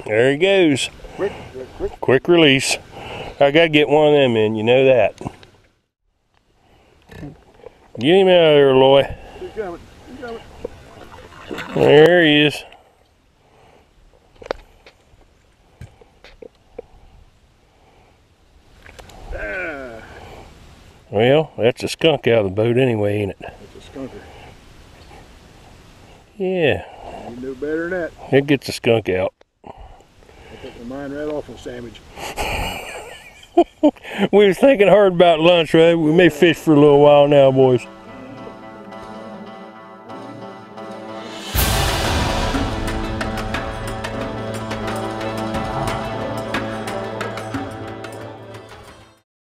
There he goes. Quick. Quick release. I gotta get one of them in, you know that. Get him out of there, Loy. He's coming. There he is. Well, that's a skunk out of the boat anyway, ain't it? That's a skunker. Yeah. You knew better than that. It gets the skunk out. I took my mind right off of sandwich. We was thinking hard about lunch, right? We may fish for a little while now, boys.